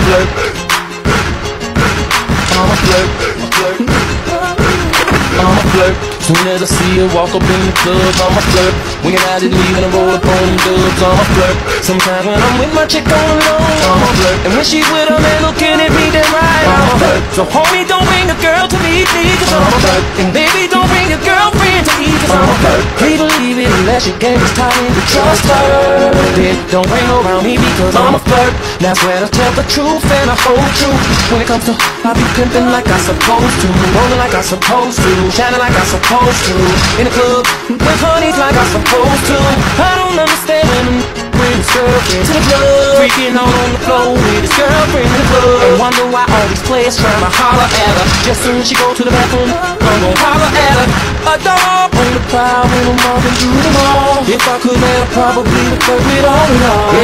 flirt. I'm a flirt. I'm a flirt. Soon as I see her walk up in the club, I'm a flirt. When you're out and leaving, I roll up on them dubs, I'm a flirt. Sometimes when I'm with my chick on the low, I'm a flirt. And when she's with a man looking at me, then right, I'm a flirt. So homie, don't bring a girl to me, please, cause I'm a flirt. And baby, don't bring a girlfriend to me, cause I'm a flirt. Please believe it unless your game is tight and you trust her. Then don't bring her around me because I'm a flirt. That's where I tell the truth and I hold true. When it comes to, I be pimping like I supposed to, rolling like I supposed to, shining like I supposed to, in the club with honeys like I supposed to. I don't understand when bring his girlfriend to the club, freaking out on the floor with his girlfriend in the club, and wonder why all these players trying to holler at her. Just soon as she go to the bathroom, I'm gon' holler at her. A dog on the prowl when I'm walking through the mall. If I could, man, I'd probably flirt with all.